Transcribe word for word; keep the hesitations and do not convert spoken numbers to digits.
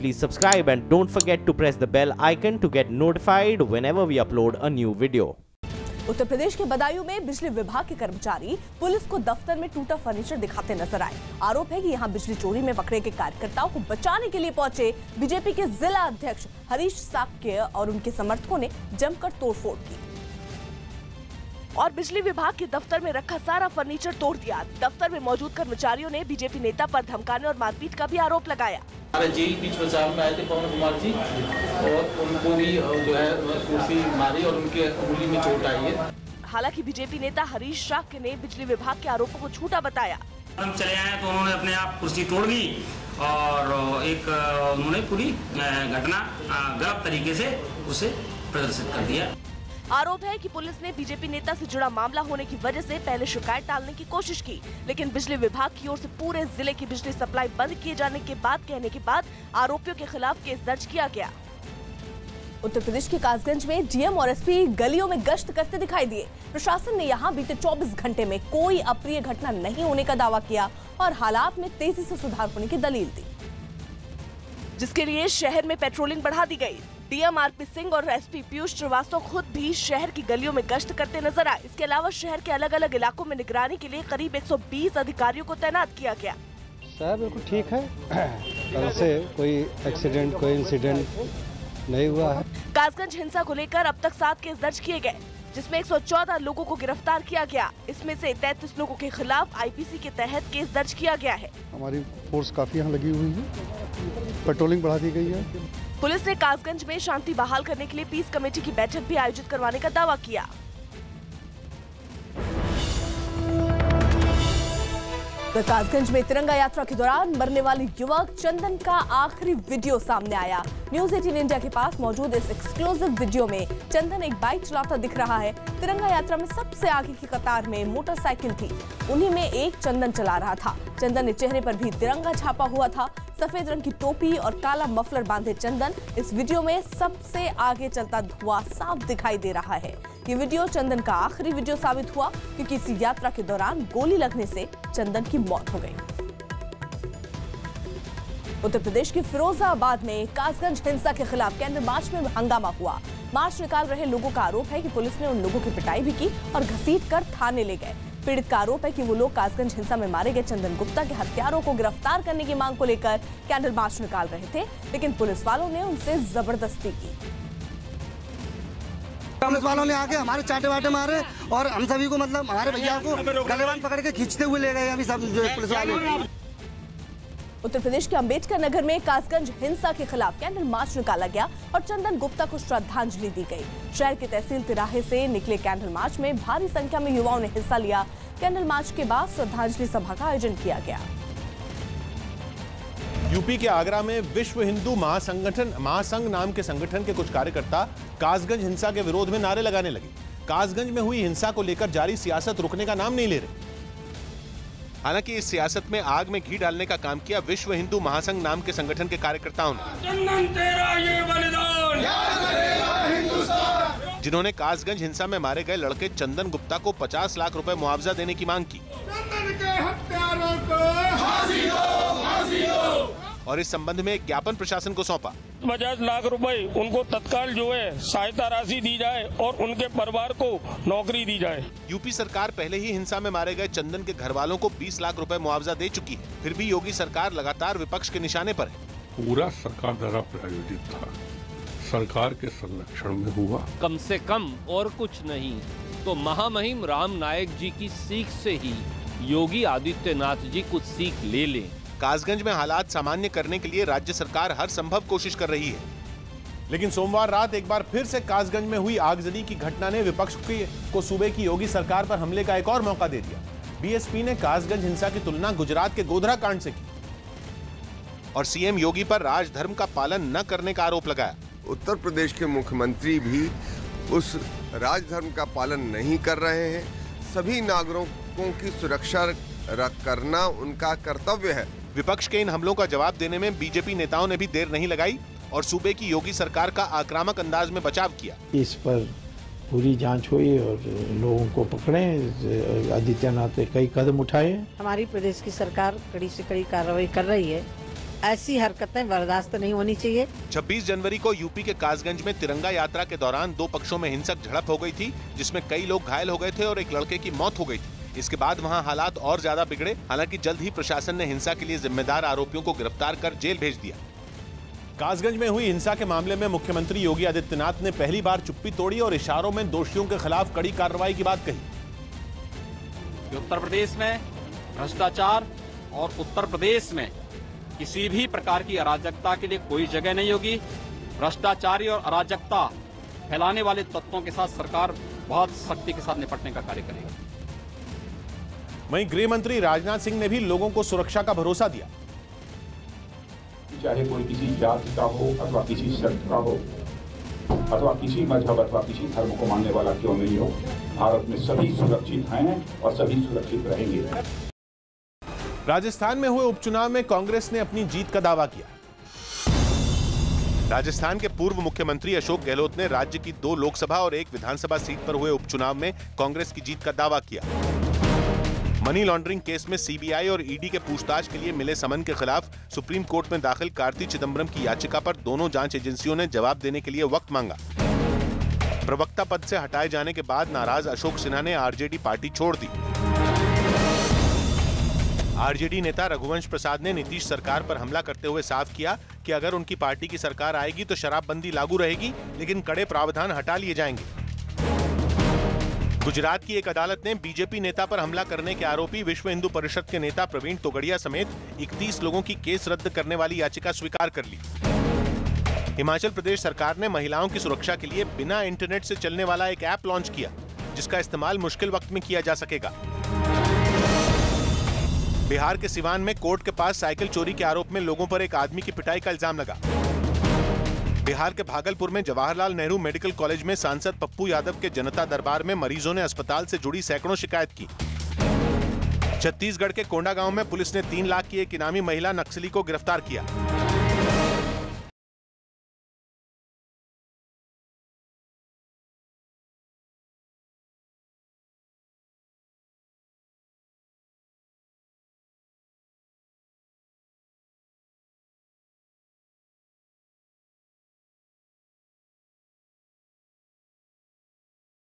please subscribe and don't forget to press the bell icon to get notified whenever we upload a new video. Uttar Pradesh के बदायूं में बिजली विभाग के कर्मचारी police को दफ्तर में टूटा फर्नीचर दिखाते नजर आए। आरोप है कि यहां बिजली चोरी में पकड़े गए कार्यकर्ताओं को बचाने के लिए पहुंचे बीजेपी के जिला अध्यक्ष हरीश साक्य और उनके समर्थकों ने जमकर तोड़फोड़ की और बिजली विभाग के दफ्तर में रखा सारा फर्नीचर तोड़ दिया। दफ्तर में मौजूद कर्मचारियों ने बीजेपी नेता पर धमकाने और मारपीट का भी आरोप लगाया। जेल बीच बचाव में आए थे पवन कुमार जी और उनको भी जो है कुर्सी मारी और उनके उंगली में चोट आई है। हालांकि बीजेपी नेता हरीश साक्य ने बिजली विभाग के आरोपों को झूठा बताया। हम चले आए तो उन्होंने अपने आप कुर्सी तोड़ दी और एक उन्होंने पूरी घटना गलत तरीके से उसे प्रदर्शित कर दिया। आरोप है कि पुलिस ने बीजेपी नेता से जुड़ा मामला होने की वजह से पहले शिकायत टालने की कोशिश की, लेकिन बिजली विभाग की ओर से पूरे जिले की बिजली सप्लाई बंद किए जाने के बाद कहने के बाद आरोपियों के खिलाफ केस दर्ज किया गया। उत्तर प्रदेश के कासगंज में डीएम और एसपी गलियों में गश्त करते दिखाई दिए। प्रशासन ने यहां बीते चौबीस घंटे में कोई अप्रिय घटना नहीं होने का दावा किया और हालात में तेजी से सुधार होने की दलील दी, जिसके लिए शहर में पेट्रोलिंग बढ़ा दी गई। डीएम आरपी सिंह और एसपी पीयूष श्रीवास्तव खुद भी शहर की गलियों में गश्त करते नजर आए। इसके अलावा शहर के अलग अलग इलाकों में निगरानी के लिए करीब एक सौ बीस अधिकारियों को तैनात किया गया। सर बिल्कुल ठीक है, कल से कोई एक्सीडेंट कोई इंसिडेंट नहीं हुआ है। कासगंज हिंसा को लेकर अब तक सात केस दर्ज किए गए, जिसमें एक सौ चौदह लोगों को गिरफ्तार किया गया। इसमें से तैंतीस लोगों के खिलाफ आईपीसी के तहत केस दर्ज किया गया है। हमारी फोर्स काफी यहाँ लगी हुई है, पेट्रोलिंग बढ़ा दी गई है। पुलिस ने कासगंज में शांति बहाल करने के लिए पीस कमेटी की बैठक भी आयोजित करवाने का दावा किया। कासगंज में तिरंगा यात्रा के दौरान मरने वाले युवक चंदन का आखिरी वीडियो सामने आया। न्यूज अठारह इंडिया के पास मौजूद इस एक्सक्लूसिव वीडियो में चंदन एक बाइक चलाता दिख रहा है। तिरंगा यात्रा में सबसे आगे की कतार में मोटरसाइकिल थी, उन्हीं में एक चंदन चला रहा था। चंदन ने चेहरे पर भी तिरंगा छापा हुआ था। सफेद रंग की टोपी और काला मफलर बांधे चंदन इस वीडियो में सबसे आगे चलता धुआं साफ दिखाई दे रहा है। ये वीडियो चंदन का आखिरी वीडियो साबित हुआ, क्योंकि इस यात्रा के दौरान गोली लगने से चंदन की मौत हो गई। उत्तर प्रदेश के फिरोजाबाद में कासगंज हिंसा के खिलाफ कैंडल मार्च में हंगामा हुआ। मार्च निकाल रहे लोगों का आरोप है कि पुलिस ने उन लोगों की पिटाई भी की और घसीट कर थाने ले गए। पीड़ित का आरोप है कि वो लोग कासगंज हिंसा में मारे गए चंदन गुप्ता के हत्यारों को गिरफ्तार करने की मांग को लेकर कैंडल मार्च निकाल रहे थे, लेकिन पुलिस वालों ने उनसे जबरदस्ती की। पुलिस वालों ने आके हमारे चाटे वाटे मारे और हम सभी को मतलब हमारे भैया को गलेवान पकड़ के खींचते हुए ले गए अभी सब जो पुलिस वाले। उत्तर प्रदेश के अंबेडकर नगर में कासगंज हिंसा के खिलाफ कैंडल मार्च निकाला गया और चंदन गुप्ता को श्रद्धांजलि दी गई। शहर के तहसील तिराहे से निकले कैंडल मार्च में भारी संख्या में युवाओं ने हिस्सा लिया। कैंडल मार्च के बाद श्रद्धांजलि सभा का आयोजन किया गया। यूपी के आगरा में विश्व हिंदू महासंगठन महासंघ नाम के संगठन के कुछ कार्यकर्ता कासगंज हिंसा के विरोध में नारे लगाने लगे। कासगंज में हुई हिंसा को लेकर जारी सियासत रुकने का नाम नहीं ले रहे। हालांकि इस सियासत में आग में घी डालने का काम किया विश्व हिंदू महासंघ नाम के संगठन के कार्यकर्ताओं ने, जिन्होंने कासगंज हिंसा में मारे गए लड़के चंदन गुप्ता को पचास लाख रुपए मुआवजा देने की मांग की और इस संबंध में एक ज्ञापन प्रशासन को सौंपा। पचास लाख रुपए उनको तत्काल जो है सहायता राशि दी जाए और उनके परिवार को नौकरी दी जाए। यूपी सरकार पहले ही हिंसा में मारे गए चंदन के घर वालों को बीस लाख रुपए मुआवजा दे चुकी है, फिर भी योगी सरकार लगातार विपक्ष के निशाने पर है। पूरा सरकार द्वारा प्रायोजित था, सरकार के संरक्षण में हुआ। कम से कम और कुछ नहीं तो महामहिम राम नायक जी की सीख से ही योगी आदित्यनाथ जी कुछ सीख ले लें। कासगंज में हालात सामान्य करने के लिए राज्य सरकार हर संभव कोशिश कर रही है, लेकिन सोमवार रात एक बार फिर से कासगंज में हुई आगजनी की घटना ने विपक्ष को सूबे की योगी सरकार पर हमले का एक और मौका दे दिया। बीएसपी ने कासगंज हिंसा की तुलना गुजरात के गोधरा कांड से की और सीएम योगी पर राजधर्म का पालन न करने का आरोप लगाया। उत्तर प्रदेश के मुख्यमंत्री भी उस राजधर्म का पालन नहीं कर रहे हैं। सभी नागरिकों की सुरक्षा करना उनका कर्तव्य है। विपक्ष के इन हमलों का जवाब देने में बीजेपी नेताओं ने भी देर नहीं लगाई और सूबे की योगी सरकार का आक्रामक अंदाज में बचाव किया। इस पर पूरी जांच हुई और लोगों को पकड़े। आदित्यनाथ ने कई कदम उठाए। हमारी प्रदेश की सरकार कड़ी से कड़ी कार्रवाई कर रही है। ऐसी हरकतें बर्दाश्त नहीं होनी चाहिए। छब्बीस जनवरी को यूपी के कासगंज में तिरंगा यात्रा के दौरान दो पक्षों में हिंसक झड़प हो गई थी, जिसमें कई लोग घायल हो गए थे और एक लड़के की मौत हो गई थी। इसके बाद वहां हालात और ज्यादा बिगड़े। हालांकि जल्द ही प्रशासन ने हिंसा के लिए जिम्मेदार आरोपियों को गिरफ्तार कर जेल भेज दिया। कासगंज में हुई हिंसा के मामले में मुख्यमंत्री योगी आदित्यनाथ ने पहली बार चुप्पी तोड़ी और इशारों में दोषियों के खिलाफ कड़ी कार्रवाई की बात कही। उत्तर प्रदेश में भ्रष्टाचार और उत्तर प्रदेश में किसी भी प्रकार की अराजकता के लिए कोई जगह नहीं होगी। भ्रष्टाचारी और अराजकता फैलाने वाले तत्वों के साथ सरकार बहुत सख्ती के साथ निपटने का कार्य करेगी। वहीं गृह मंत्री राजनाथ सिंह ने भी लोगों को सुरक्षा का भरोसा दिया। चाहे कोई किसी जाति का हो अथवा किसी शर्त का हो अथवा किसी मजहब अथवा किसी धर्म को मानने वाला क्यों नहीं हो, भारत में सभी सुरक्षित हैं और सभी सुरक्षित रहेंगे। राजस्थान में हुए उपचुनाव में कांग्रेस ने अपनी जीत का दावा किया। राजस्थान के पूर्व मुख्यमंत्री अशोक गहलोत ने राज्य की दो लोकसभा और एक विधानसभा सीट पर हुए उपचुनाव में कांग्रेस की जीत का दावा किया। मनी लॉन्ड्रिंग केस में सीबीआई और ईडी के पूछताछ के लिए मिले समन के खिलाफ सुप्रीम कोर्ट में दाखिल कार्ति चिदंबरम की याचिका पर दोनों जांच एजेंसियों ने जवाब देने के लिए वक्त मांगा। प्रवक्ता पद से हटाए जाने के बाद नाराज अशोक सिन्हा ने आरजेडी पार्टी छोड़ दी। आरजेडी नेता रघुवंश प्रसाद ने नीतीश सरकार पर हमला करते हुए साफ किया कि अगर उनकी पार्टी की सरकार आएगी तो शराबबंदी लागू रहेगी, लेकिन कड़े प्रावधान हटा लिए जाएंगे। गुजरात की एक अदालत ने बीजेपी नेता पर हमला करने के आरोपी विश्व हिंदू परिषद के नेता प्रवीण तोगड़िया समेत इकतीस लोगों की केस रद्द करने वाली याचिका स्वीकार कर ली। हिमाचल प्रदेश सरकार ने महिलाओं की सुरक्षा के लिए बिना इंटरनेट से चलने वाला एक ऐप लॉन्च किया, जिसका इस्तेमाल मुश्किल वक्त में किया जा सकेगा। बिहार के सिवान में कोर्ट के पास साइकिल चोरी के आरोप में लोगों पर एक आदमी की पिटाई का इल्जाम लगा। बिहार के भागलपुर में जवाहरलाल नेहरू मेडिकल कॉलेज में सांसद पप्पू यादव के जनता दरबार में मरीजों ने अस्पताल से जुड़ी सैकड़ों शिकायत की। छत्तीसगढ़ के कोंडागांव में पुलिस ने तीन लाख की एक इनामी महिला नक्सली को गिरफ्तार किया।